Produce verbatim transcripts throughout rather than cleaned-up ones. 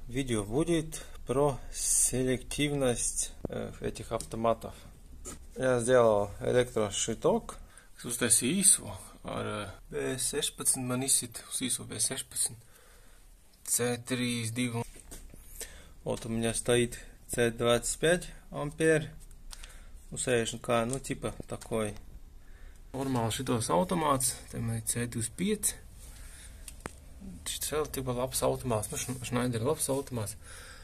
видео будет про селективность э, этих автоматов. Я сделал электрошиток с uztaisīju ar B sešpadsmit, man izsit uz īso B sešpadsmit C тридцать два. Вот у меня стоит C двадцать пять ампер. Ну, sēžu kā, nu, tipa такой. Normāli šitos automāts, te man ir C двадцать пять. Šis relatīvi labs automāts, nu, Schneider labs automāts.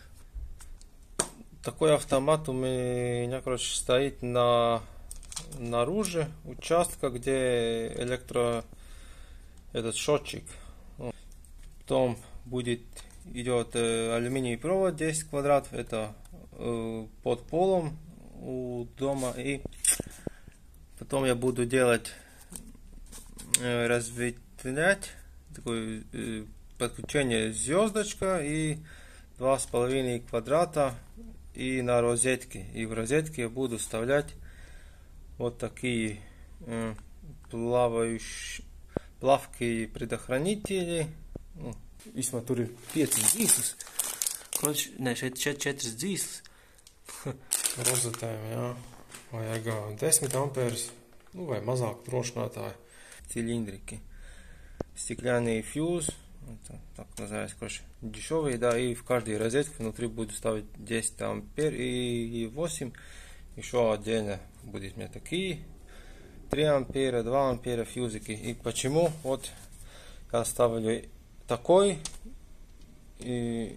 Такой автомат у меня, короче, стоит на наружу участка, где электро этот счетчик. Потом будет идет э, алюминиевый провод десять квадратов, это э, под полом у дома, и потом я буду делать э, разветвлять такое э, подключение звездочка и два с половиной квадрата и на розетке, и в розетке я буду вставлять вот такие э, плавающие плавкие предохранители. Ну, vismaz tur ir piecas dzīslas. Kroč, ne, šeit, šeit četras dzīslas. Rozetēm, jā. Vajag desmit amperes, ну, vai mazāk drošinātāji. Цилиндрики. Стеклянный фьюз. Это, так называется, короче, дешевый, да, и в каждой розетке внутри буду ставить десять ампер и восемь. Еще отдельно будет у меня такие три ампера, два ампера фьюзики. И почему? Вот я ставлю такой и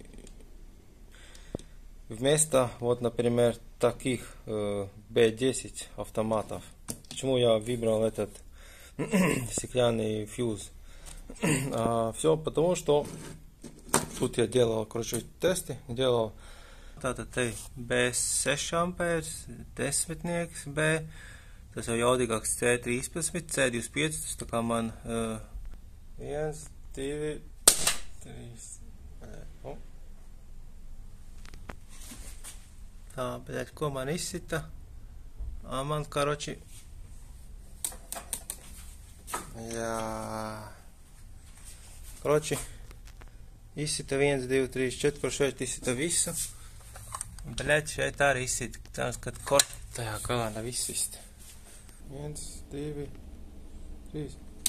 вместо, вот, например, таких э, B десять автоматов. Почему я выбрал этот стеклянный фьюз? А, все потому, что тут я делал, короче, тесты, делал tātad te B seši amperes, desmitnieks B, tas jau jaudīgāks C trīspadsmit, C divdesmit pieci, tas tā kā man uh, viens, divi, trīs, oh. Tā, bet ko man izsita? A, man, karoči, jā, karoči, izsita viens, divi, trīs, četri, kur šeit izsita visu. Bļaļ, šeit arī izsita, tāds, kad kort tajā galā nav izsista. viens, divi, trīs.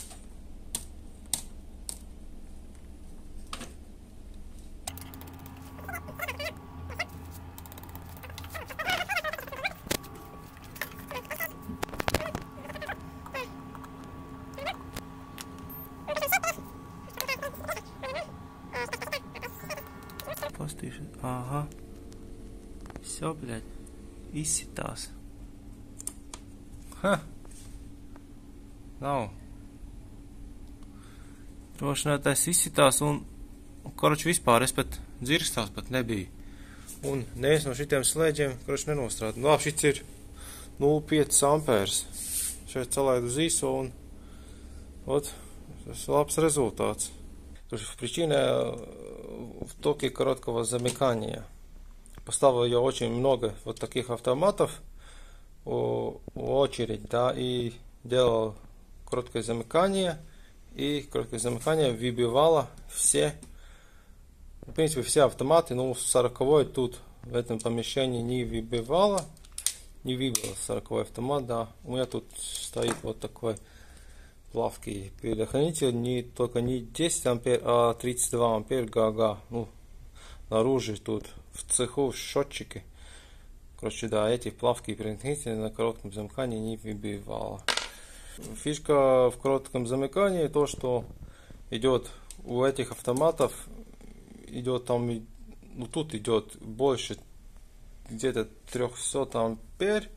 Pastīšu, aha. Все, блядь, izsitās. Ha! Nav. Drošinātais izsitās un, koroči, vispār es pat dzirkstās pat nebija. Un neviens no šitiem slēdžiem, koroči, nenostrāda. Nu, labi, šits ir nulle pieci amperes. Šeit salaidu uz īso un, вот, tas ir labs результат. Причина в токе короткого замыкания. Поставил я очень много вот таких автоматов в очередь, да, и делал короткое замыкание, и короткое замыкание выбивало все, в принципе, все автоматы, ну, сороковой тут в этом помещении не выбивало, не выбил сороковой автомат, да, у меня тут стоит вот такой плавкий предохранитель, не только не десять ампер, а тридцать два ампер ГАГА, ну, наружу тут в цеху счетчики. Короче, да, эти плавкие предохранители на коротком замыкании не выбивало. Фишка в коротком замыкании то, что идет у этих автоматов, идет там, ну тут идет больше, где-то триста ампер.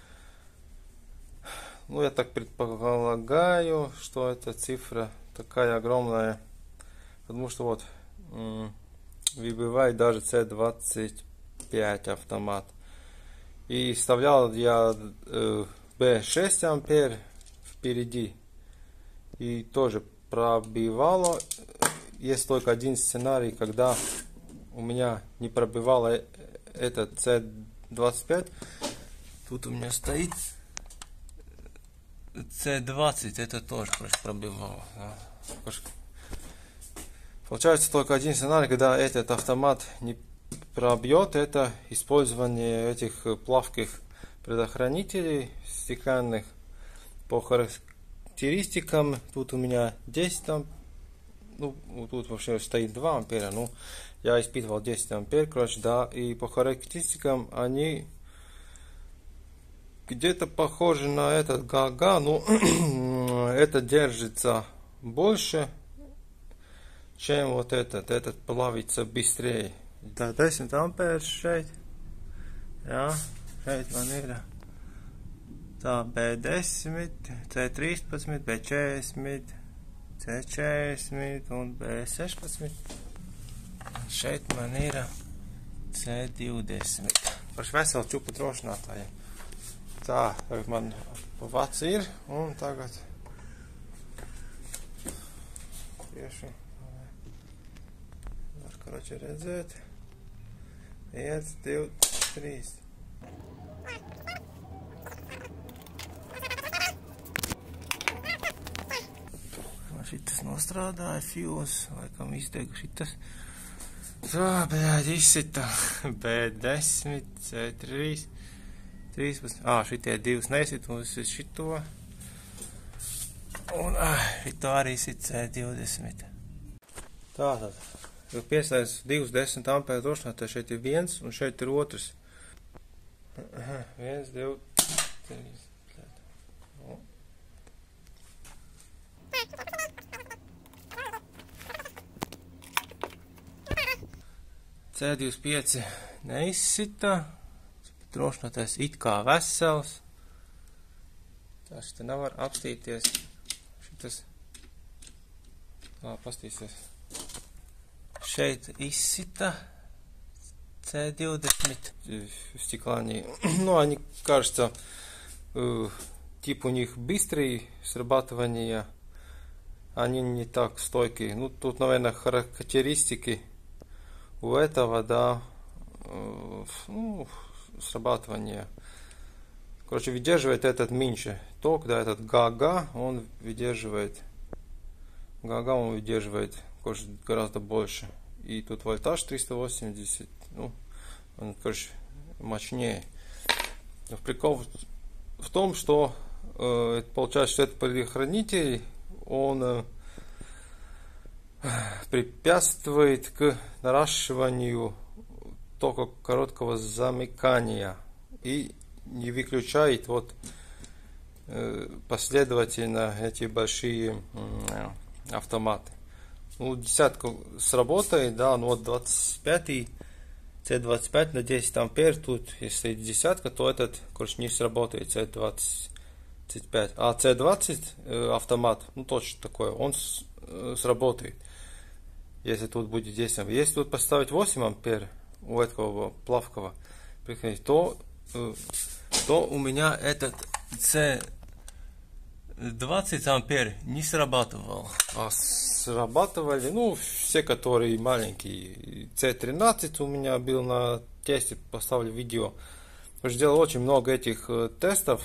Ну, я так предполагаю, что эта цифра такая огромная, потому что вот выбивает даже C двадцать пять автомат. И вставлял я э, B шесть ампер впереди. И тоже пробивало. Есть только один сценарий, когда у меня не пробивало этот C двадцать пять. Тут у меня стоит C двадцать, это тоже пробивало. Да. Получается только один сценарий, когда этот автомат не пробьет, это использование этих плавких предохранителей стеклянных. По характеристикам тут у меня десять там, ну тут вообще стоит два ампера, ну я испытывал десять ампер, короче, да, и по характеристикам они где-то похожи на этот Гага, но это держится больше, чем вот этот, этот плавится быстрее. Да, десять ампер šeit. Jā, šeit man ir tā B desmit, C trīspadsmit, B četrdesmit, C četrdesmit un B sešpadsmit. Šeit man ir C divdesmit. Par veselu čupu drošinātājiem. Tā, tagad man vats ir, un tagad tieši var, koroči, redzēt. viens, divi, trīs. Šitas nostrādāja, fuse, laikam izdega šitas. Tā, bļāģi, izsita. B desmit, C trīs, trīspadsmit. Ā, šitie divas nesit, un es šito. Un, ā, šito arī sit C divdesmit. Tātad. Ir pieslēdz divus desmit amperu drošinātāji, šeit ir viens un šeit ir otrs. viens, divi, trīs. C divdesmit pieci neizsita. Drošinātājs it kā vesels. Tā šitā nevar apstīties. Šitas. Ā, pastīsies. Šeit izsita C двадцать стеклянные. Ну, они, кажется, тип у них быстрый срабатывание. Они не так стойкие. Ну, тут, наверное, характеристики у этого, да, ну, срабатывание. Короче, выдерживает этот меньше ток, да, этот Гага, он выдерживает. Гага он выдерживает, короче, гораздо больше. И тут вольтаж триста восемьдесят, ну, он, короче, мощнее. Но прикол в том, что э, получается, что этот предохранитель, он э, препятствует к наращиванию тока короткого замыкания и не выключает вот э, последовательно эти большие э, автоматы. Ну, десятка сработает, да, но вот двадцать пять, C двадцать пять на десять ампер, тут, если десятка, то этот, короче, не сработает, C двадцать пять. А C двадцать э, автомат, ну, точно такой, он с, э, сработает, если тут будет десять ампер. Если тут поставить восемь ампер у этого плавкого, то, э, то у меня этот C двадцать ампер не срабатывал. А срабатывали, ну, все, которые маленькие. C тринадцать у меня был на тесте, поставлю видео. Сделал очень много этих э, тестов.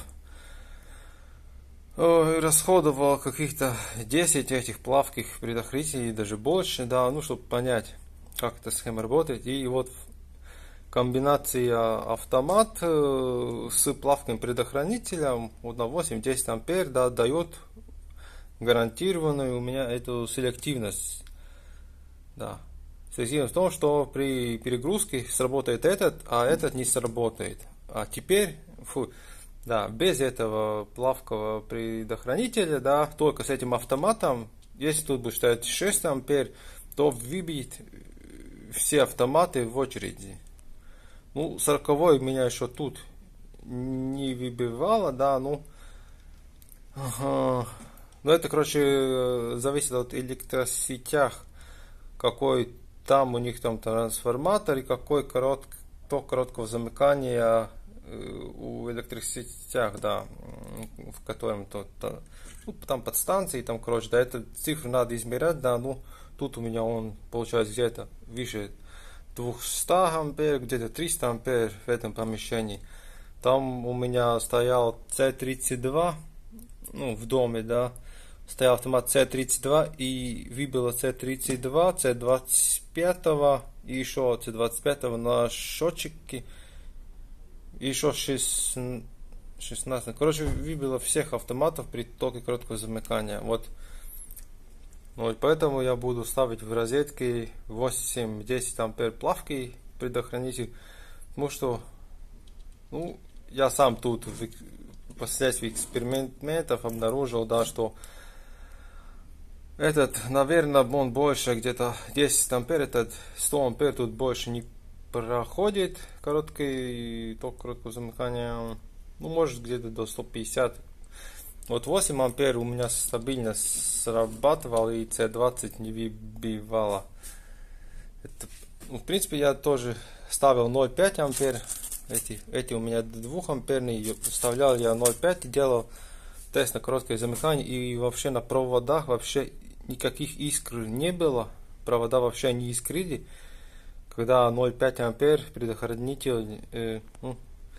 Э, расходовал каких-то десять этих плавких предохранителей, даже больше, да, ну, чтобы понять, как эта схема работает. И вот комбинация автомат э, с плавким предохранителем вот на восемь-десять ампер, да, дает гарантированную у меня эту селективность. Да. Селективность в том, что при перегрузке сработает этот, а этот не сработает. А теперь, фу, да, без этого плавкого предохранителя, да, только с этим автоматом, если тут будет стоять шесть ампер, то выбьет все автоматы в очереди. Ну, сороковой меня еще тут не выбивало, да, ну, ага. Ну, это, короче, зависит от электросетях, какой там у них там трансформатор и какой корот, ток короткого замыкания у электросетях, да, в котором то, то, ну, там подстанции, там, короче, да, эту цифру надо измерять, да, ну, тут у меня он получается где-то выше двести ампер, где-то триста ампер в этом помещении. Там у меня стоял C тридцать два, ну, в доме, да, стоял автомат С тридцать два и выбило С тридцать два, С двадцать пять и еще С двадцать пять на счетчике. И еще шестнадцать. Короче, выбило всех автоматов при токе короткого замыкания. Вот. Вот поэтому я буду ставить в розетки восемь-десять ампер плавкий предохранитель. Потому что ну, я сам тут впоследствии экспериментов обнаружил, да, что этот, наверное, он больше где-то десять ампер, этот сто ампер тут больше не проходит короткий ток короткого замыкания. Ну, может где-то до ста пятидесяти. Вот восемь ампер у меня стабильно срабатывал и С двадцать не выбивало. Это, ну, в принципе, я тоже ставил ноль целых пять ампер. Эти, эти у меня двухамперные. Вставлял я ноль целых пять и делал тест на короткое замыкание. И вообще на проводах вообще никаких искр не было. Провода вообще не искрили. Когда ноль целых пять ампер предохранитель э, ну,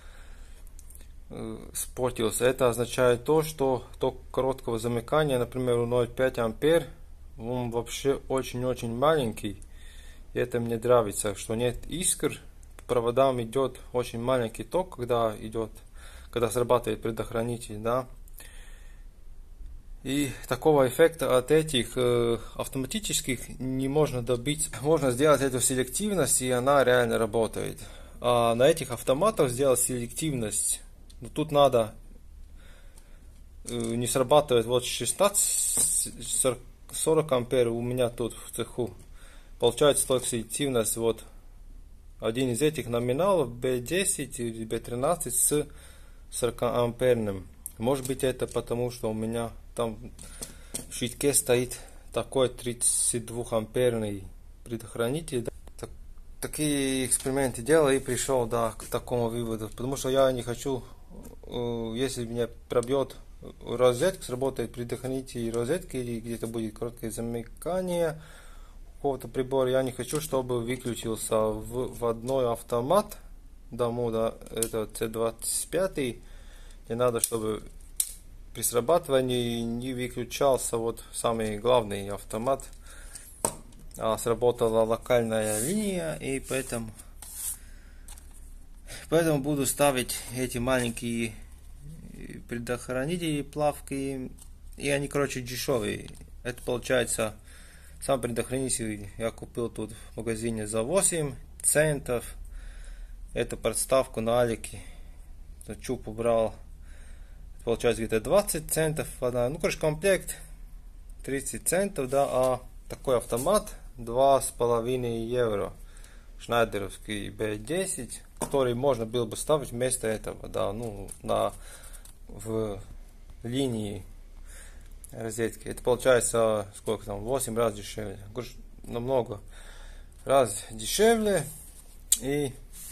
спортился. Это означает то, что ток короткого замыкания, например, у ноль целых пять ампер, он вообще очень-очень маленький. И это мне нравится, что нет искр. По проводам идет очень маленький ток, когда идет, когда срабатывает предохранитель, да. И такого эффекта от этих э, автоматических не можно добиться. Можно сделать эту селективность, и она реально работает. А на этих автоматах сделать селективность, ну, тут надо э, не срабатывает вот шестнадцать сорок ампер у меня тут в цеху. Получается только селективность вот один из этих номиналов би десять или би тринадцать с сорок амперным. Может быть, это потому, что у меня там в щитке стоит такой тридцать два амперный предохранитель. Да. Так, такие эксперименты делал и пришел, да, к такому выводу. Потому что я не хочу, если меня пробьет розетка, сработает предохранитель розетки или где-то будет короткое замыкание какого-то прибора, я не хочу, чтобы выключился в, в одной автомат дому, да, это С двадцать пять. Не надо, чтобы при срабатывании не выключался вот самый главный автомат, а сработала локальная линия, и поэтому поэтому буду ставить эти маленькие предохранители плавкие, и они, короче, дешевые. Это получается, сам предохранитель я купил тут в магазине за восемь центов. Эту подставку на Алике чуп убрал, получается где-то двадцать центов. Ну, короче, комплект тридцать центов, да, а такой автомат два с половиной евро. Шнайдеровский би десять, который можно было бы ставить вместо этого, да, ну, на, в линии розетки. Это получается, сколько там, восемь раз дешевле. Намного раз дешевле. И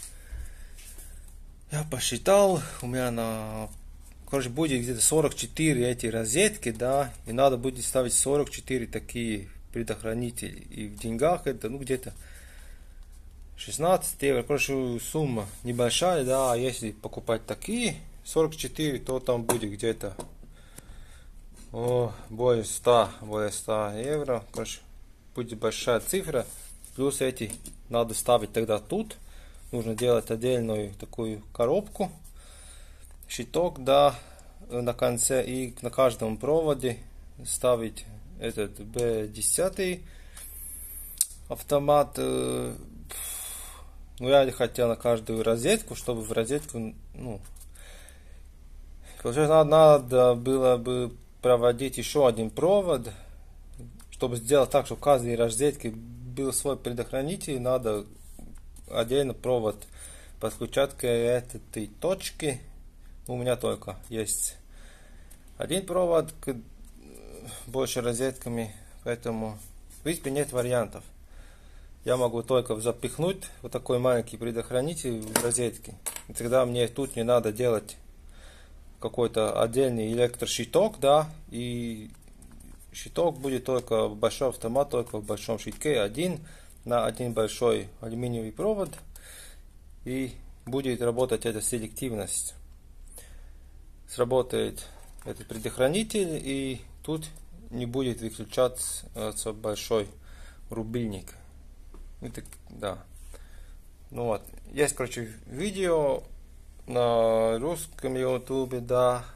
я посчитал, у меня на, короче, будет где-то сорок четыре эти розетки, да, и надо будет ставить сорок четыре такие предохранители. И в деньгах это, ну, где-то шестнадцать евро. Короче, сумма небольшая, да, а если покупать такие сорок четыре, то там будет где-то о, более ста, более ста евро. Короче, будет большая цифра. Плюс эти надо ставить тогда тут. Нужно делать отдельную такую коробку, щиток, да, на конце, и на каждом проводе ставить этот би десять автомат. Ну, я хотел на каждую розетку, чтобы в розетку, ну, получается, надо было бы проводить еще один провод, чтобы сделать так, чтобы в каждой розетке был свой предохранитель. Надо отдельно провод подключать к этой точке. У меня только есть один провод к больше розетками, поэтому в принципе нет вариантов. Я могу только запихнуть вот такой маленький предохранитель в розетки. И тогда мне тут не надо делать какой-то отдельный электрощиток, да, и щиток будет только большой автомат, только в большом щитке, один на один большой алюминиевый провод, и будет работать эта селективность. Сработает этот предохранитель, и тут не будет выключаться большой рубильник. Это, да. Ну вот. Есть, короче, видео на русском ютубе, да.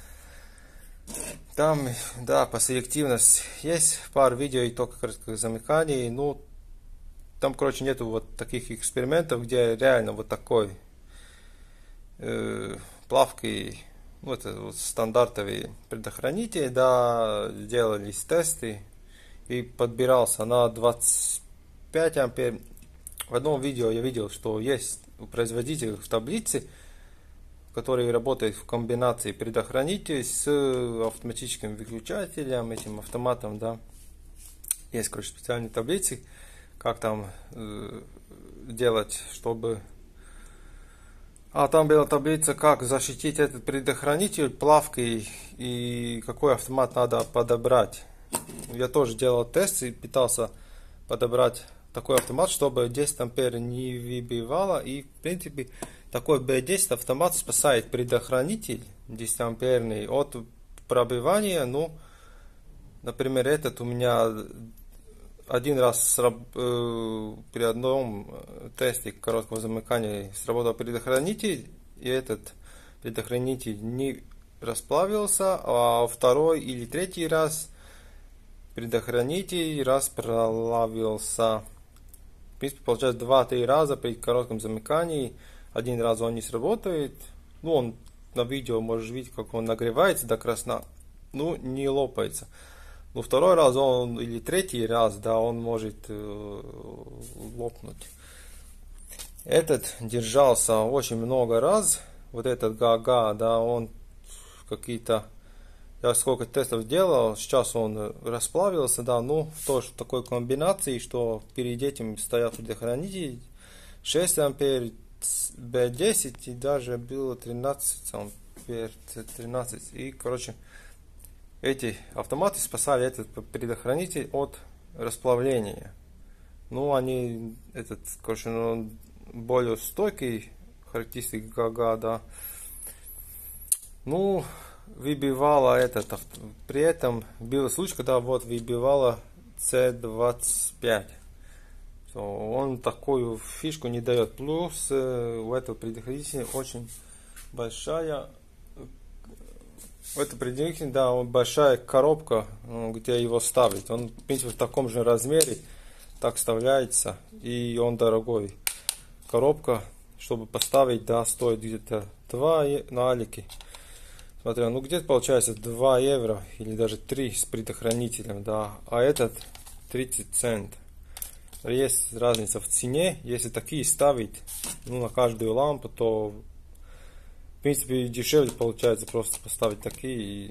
Там, да, по селективности есть пару видео и только коротких замыканий. Ну, там, короче, нету вот таких экспериментов, где реально вот такой э, плавкой, вот, вот стандартовый предохранитель, да, делались тесты и подбирался на двадцать пять ампер. В одном видео я видел, что есть у производителей в таблице, который работает в комбинации предохранителей с автоматическим выключателем, этим автоматом, да. Есть, короче, специальные таблицы, как там э, делать, чтобы... А там была таблица, как защитить этот предохранитель плавкой и какой автомат надо подобрать. Я тоже делал тест и пытался подобрать такой автомат, чтобы десять ампер не выбивало, и в принципе такой би десять автомат спасает предохранитель десять амперный от пробивания. Ну, например, этот у меня один раз э, при одном тесте короткого замыкания сработал предохранитель, и этот предохранитель не расплавился, а второй или третий раз предохранитель расплавился. В принципе, получается два-три раза при коротком замыкании. Один раз он не сработает. Ну, он на видео можешь видеть, как он нагревается до красна. Ну, не лопается. Но второй раз он, или третий раз, да, он может э, лопнуть. Этот держался очень много раз. Вот этот Гага, да, он какие-то... Я сколько тестов делал, сейчас он расплавился, да, ну, тоже в такой комбинации, что перед этим стоят предохранители шесть ампер, би десять и даже было тринадцать ампер, тринадцать. И, короче, эти автоматы спасали этот предохранитель от расплавления. Ну, они, этот, короче, ну, более стойкий, характеристик Гага, да. Ну, выбивала этот, при этом был случай, когда вот выбивала си двадцать пять. Он такую фишку не дает. Плюс у этого предохранителя очень большая, у этого предохранителя, да, большая коробка, где его ставить. Он, в принципе, в таком же размере так вставляется, и он дорогой. Коробка, чтобы поставить, да, стоит где-то два на Алике. Смотря, ну где-то получается два евро или даже три с предохранителем, да, а этот тридцать центов. Есть разница в цене. Если такие ставить, ну, на каждую лампу, то в принципе дешевле получается просто поставить такие. И,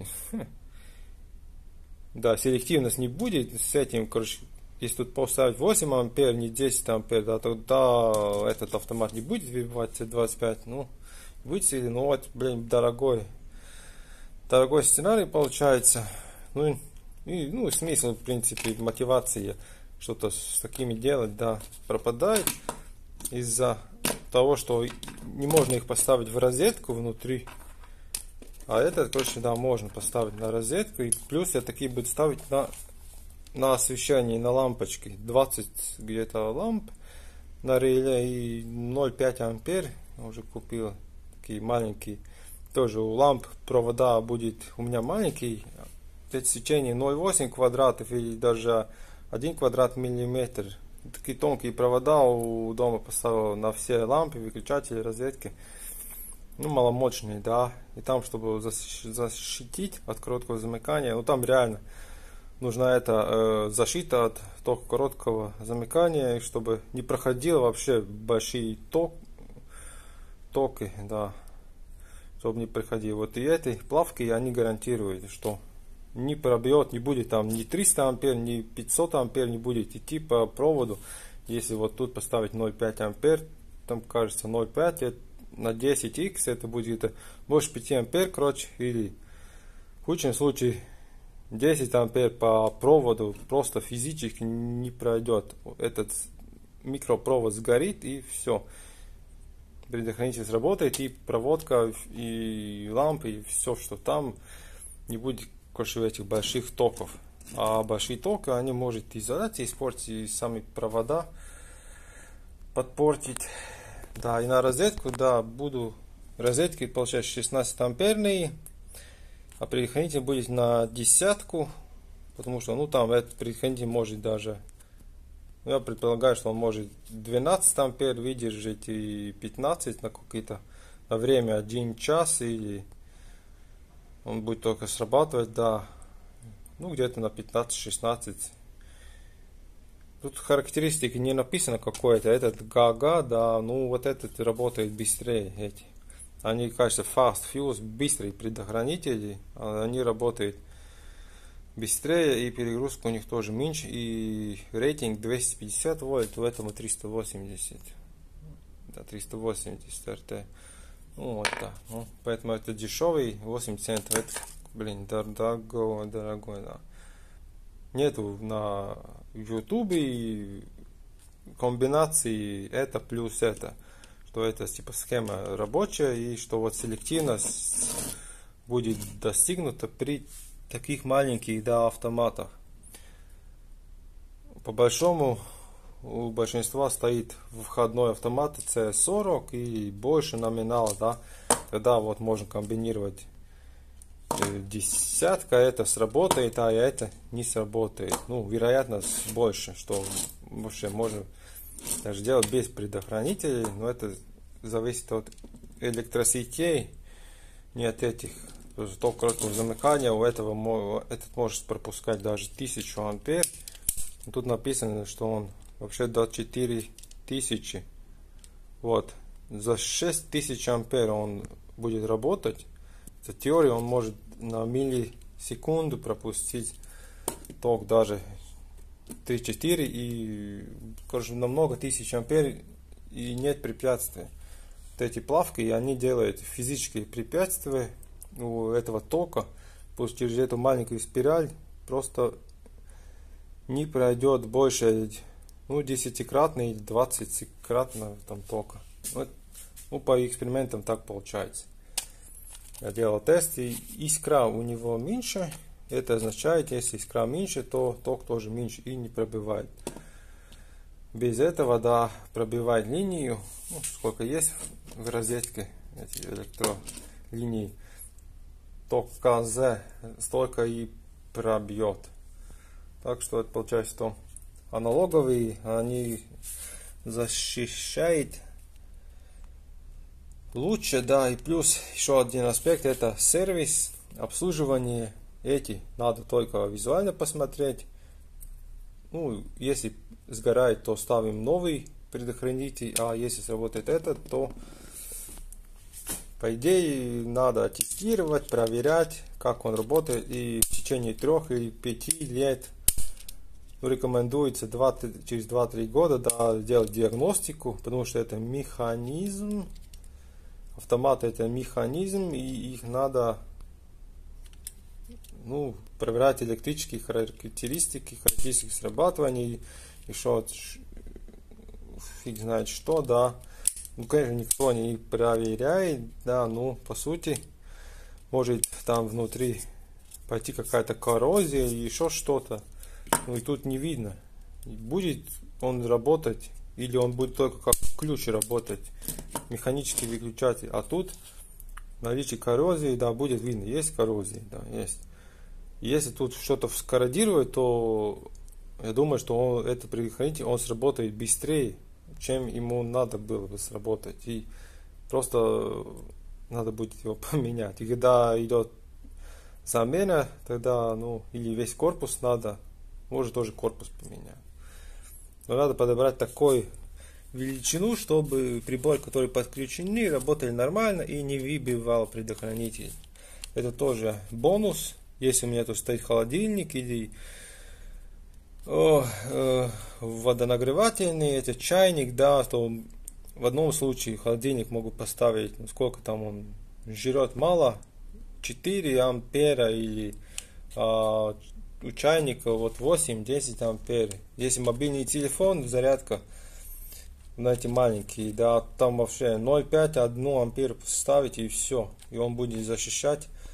да, селективность не будет с этим, короче, если тут поставить восемь ампер, не десять ампер, да, тогда этот автомат не будет выбивать си двадцать пять, ну, будет, ну, вот, блин, дорогой. Дорогой сценарий получается. Ну, и, ну, смысл, в принципе, мотивации что-то с такими делать, да, пропадает из-за того, что не можно их поставить в розетку внутри. А этот, короче, да, можно поставить на розетку. И плюс я такие буду ставить на, на освещение, на лампочки. двадцать где-то ламп на реле и ноль целых пять ампер уже купил. Такие маленькие. Тоже у ламп провода будет у меня маленький, сечение ноль целых восемь квадратов или даже один квадрат миллиметр. Такие тонкие провода у дома поставил на все лампы, выключатели, розетки. Ну, маломощные, да. И там, чтобы защитить от короткого замыкания, ну там реально нужна эта э, защита от тока короткого замыкания, чтобы не проходило вообще большие ток, токи, да. Чтобы не приходил. Вот и этой плавки они гарантируют, что не пробьет, не будет там ни триста ампер, ни пятьсот ампер не будет идти по проводу. Если вот тут поставить ноль целых пять ампер, там кажется ноль целых пять на десять икс, это будет где-то больше пяти ампер, короче, или в худшем случае десять ампер по проводу просто физически не пройдет. Этот микропровод сгорит и все. Предохранитель сработает, и проводка, и лампы, и все, что там, не будет, короче, этих больших токов. А большие токи, они могут изоляции испортить, и сами провода подпортить. Да, и на розетку, да, буду розетки, получается, шестнадцать амперные, а предохранитель будет на десятку, потому что, ну, там этот предохранитель может даже, ну, я предполагаю, что он может двенадцать ампер выдержать и пятнадцать на какие-то, на время один час, или он будет только срабатывать, да, ну, где-то на пятнадцать-шестнадцать. Тут характеристики не написано какой-то, этот ГАГА, да, ну, вот этот работает быстрее, эти. Они, кажется, fast fuse, быстрые предохранители, они работают быстрее, и перегрузка у них тоже меньше, и рейтинг двести пятьдесят вольт, в этом триста восемьдесят, да, триста восемьдесят эр тэ. Ну, вот так, ну, поэтому это дешевый, восемь центов, это, блин, дорогой, дорогой, да. Нету на ютубе комбинации это плюс это, что это типа схема рабочая, и что вот селективность будет достигнута при таких маленьких, да, автоматах. По большому у большинства стоит входной автомат си сорок и больше номинала, да, тогда вот можно комбинировать десятка, это сработает, а это не сработает. Ну, вероятность больше, что вообще можно даже делать без предохранителей, но это зависит от электросетей, не от этих. Ток короткого замыкания у этого этот может пропускать даже тысячу ампер. Тут написано, что он вообще до четыре тысячи. Вот. За шесть тысяч ампер он будет работать. За теорию он может на миллисекунду пропустить ток даже три-четыре, и, короче, на много тысяч ампер, и нет препятствий. Вот эти плавки, они делают физические препятствия у этого тока, пусть через эту маленькую спираль просто не пройдет больше, ну, десятикратно или двадцатикратно там тока. Вот, ну, по экспериментам так получается. Я делал тест, и искра у него меньше. Это означает, если искра меньше, то ток тоже меньше и не пробивает. Без этого, да, пробивает линию, ну, сколько есть в розетке эти электролинии, ток КЗ столько и пробьет. Так что это получается, что аналоговые, они защищают лучше, да, и плюс еще один аспект, это сервис, обслуживание. Эти надо только визуально посмотреть. Ну, если сгорает, то ставим новый предохранитель, а если сработает этот, то по идее надо тестировать, проверять, как он работает, и в течение трех или пяти лет, ну, рекомендуется два, через два-три года, да, делать диагностику, потому что это механизм. Автомат это механизм, и их надо, ну, проверять электрические характеристики, характеристики срабатывания, еще фиг знает что, да. Ну, конечно, никто не проверяет, да, ну, по сути, может там внутри пойти какая-то коррозия и еще что-то. Ну, и тут не видно, будет он работать или он будет только как ключ работать, механический выключатель. А тут наличие коррозии, да, будет видно, есть коррозия, да, есть. Если тут что-то вскорродировать, то я думаю, что он, этот предохранитель, он сработает быстрее, чем ему надо было бы сработать. И просто надо будет его поменять. И когда идет замена, тогда, ну, или весь корпус надо, может тоже корпус поменять. Но надо подобрать такой величину, чтобы прибор, который подключены, работали нормально и не выбивал предохранитель. Это тоже бонус. Если у меня тут стоит холодильник или о, э, водонагревательный, это чайник, да, то в одном случае холодильник могут поставить, ну, сколько там он жрет мало, четыре ампера, или а, у чайника вот восемь-десять ампер. Если мобильный телефон, зарядка на эти маленькие, да, там вообще ноль целых пять - один ампер ставить, и все, и он будет защищать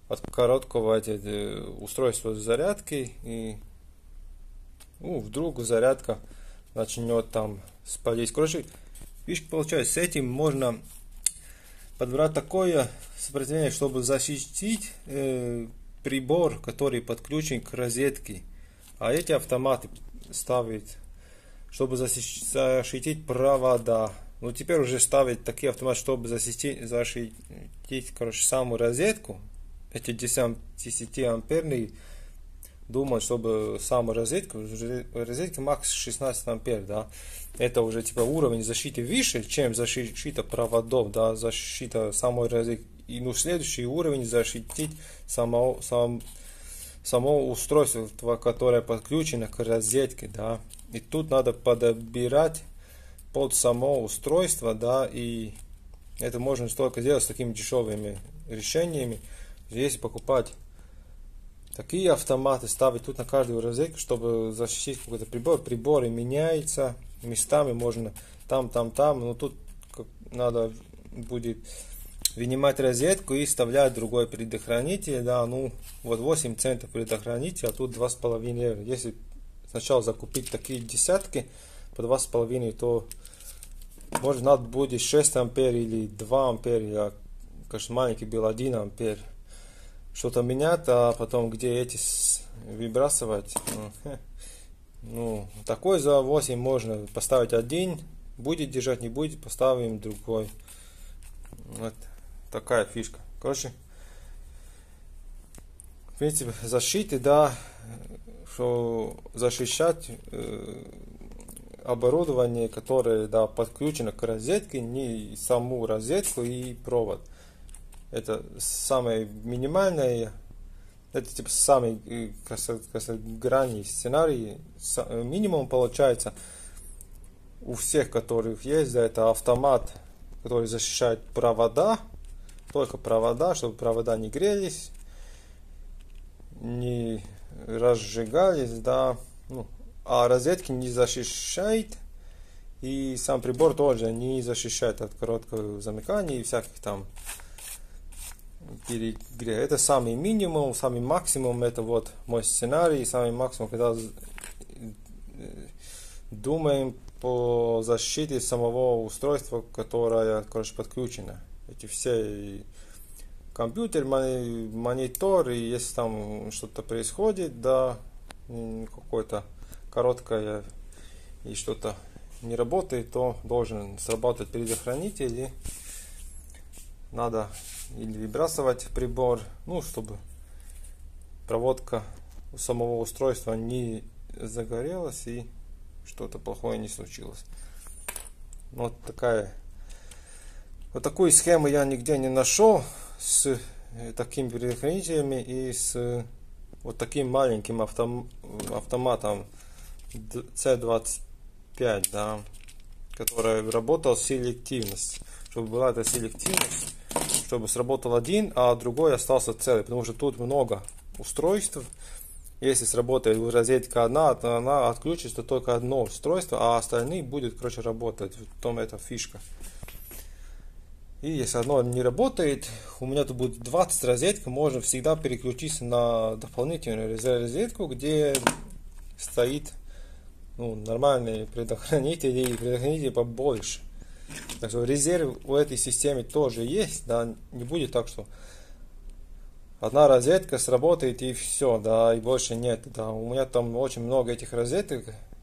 от короткого эти, устройства зарядки, и ну, вдруг зарядка начнет там спалить. Короче, фишка получается, с этим можно подбирать такое сопротивление, чтобы защитить э, прибор, который подключен к розетке. А эти автоматы ставить, чтобы защитить провода. Ну, теперь уже ставить такие автоматы, чтобы защитить, защитить короче, саму розетку. Эти десять амперные. Думают, чтобы саму розетку, розетка макс шестнадцать ампер, да. Это уже типа уровень защиты выше, чем защита проводов, да, защита самой розетки. И ну, следующий уровень защитить само, сам, само устройство, которое подключено к розетке, да. И тут надо подбирать под само устройство, да, и это можно только делать с такими дешевыми решениями. Если покупать такие автоматы, ставить тут на каждую розетку, чтобы защитить какой-то прибор. Приборы меняются местами, можно там, там, там, но тут надо будет вынимать розетку и вставлять другой предохранитель, да, ну вот восемь центов предохранитель, а тут два с половиной евро. Если сначала закупить такие десятки по два с половиной, то может надо будет шесть ампер или два ампер, я, конечно, маленький был один ампер. Что-то менять, а потом где эти выбрасывать. Ну, такой за восемь можно поставить один, будет держать, не будет, поставим другой. Вот такая фишка. Короче, в принципе, защиты, да, что защищать э, оборудование, которое, да, подключено к розетке, не саму розетку и провод. Это самое минимальное, это типа самый крайний сценарий. Минимум получается у всех, которых есть, да, это автомат, который защищает провода, только провода, чтобы провода не грелись, не разжигались, да, ну, а розетки не защищает, и сам прибор тоже не защищает от короткого замыкания и всяких там перегрева. Это самый минимум, самый максимум, это вот мой сценарий, самый максимум, когда думаем по защите самого устройства, которое, короче, подключено. Эти все компьютер, монитор, и если там что-то происходит, да, какое-то короткое и что-то не работает, то должен срабатывать предохранитель, и надо или выбрасывать прибор, ну, чтобы проводка у самого устройства не загорелась и что-то плохое не случилось. Вот такая, вот такую схему я нигде не нашел с такими предохранителями и с вот таким маленьким автом, автоматом си двадцать пять, да, который работал селективность, чтобы была эта селективность, чтобы сработал один, а другой остался целый, потому что тут много устройств. Если сработает розетка одна, то она отключится только одно устройство, а остальные будут, короче, работать. В том эта фишка. И если одно не работает, у меня тут будет двадцать розеток, можно всегда переключиться на дополнительную розетку, где стоит, ну, нормальные предохранители и предохранители побольше. Так что резерв у этой системы тоже есть, да, не будет так, что одна розетка сработает и все, да, и больше нет, да, у меня там очень много этих розеток,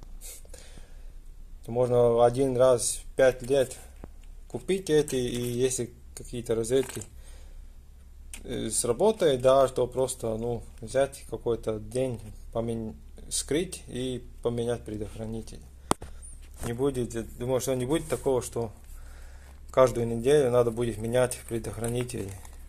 можно один раз в пять лет купить эти, и если какие-то розетки сработают, да, то просто, ну, взять какой-то день, помен... скрыть и поменять предохранитель. Не будет, думаю, что не будет такого, что каждую неделю надо будет менять предохранители.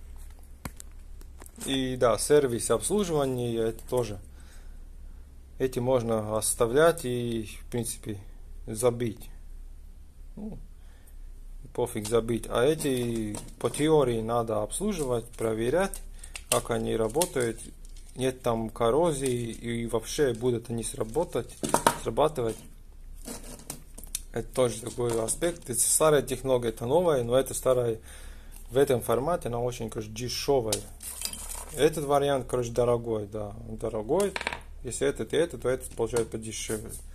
И да, сервис обслуживания, это тоже. Эти можно оставлять и, в принципе, забить. Ну, пофиг забить. А эти по теории надо обслуживать, проверять, как они работают. Нет там коррозии и вообще будут они сработать, срабатывать. Это тоже такой аспект. Это старая технология, это новая, но это старая в этом формате, она очень, конечно, дешевая. Этот вариант, короче, дорогой, да, он дорогой. Если этот и этот, то этот получается подешевле.